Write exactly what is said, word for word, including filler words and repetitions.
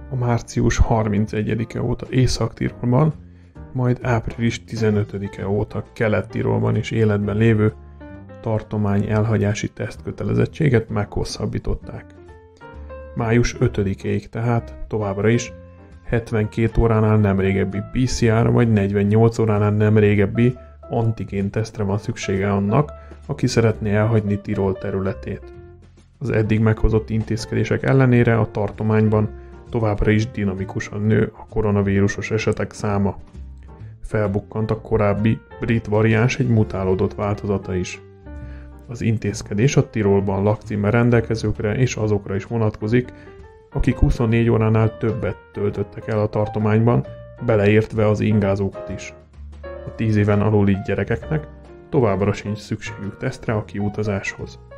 a március harmincegyedike óta Észak-Tirolban, majd április tizenötödike óta Kelet-Tirolban is életben lévő tartomány elhagyási tesztkötelezettséget meghosszabbították. május ötödikéig tehát továbbra is hetvenkét óránál nem régebbi pé cé er vagy negyvennyolc óránál nem régebbi antigén tesztre van szüksége annak, aki szeretné elhagyni Tirol területét. Az eddig meghozott intézkedések ellenére a tartományban továbbra is dinamikusan nő a koronavírusos esetek száma. Felbukkant a korábbi brit variáns egy mutálódott változata is. Az intézkedés a Tirolban lakcímmel rendelkezőkre és azokra is vonatkozik, akik huszonnégy óránál többet töltöttek el a tartományban, beleértve az ingázókat is. A tíz éven aluli gyerekeknek továbbra sincs szükségük tesztre a kiutazáshoz.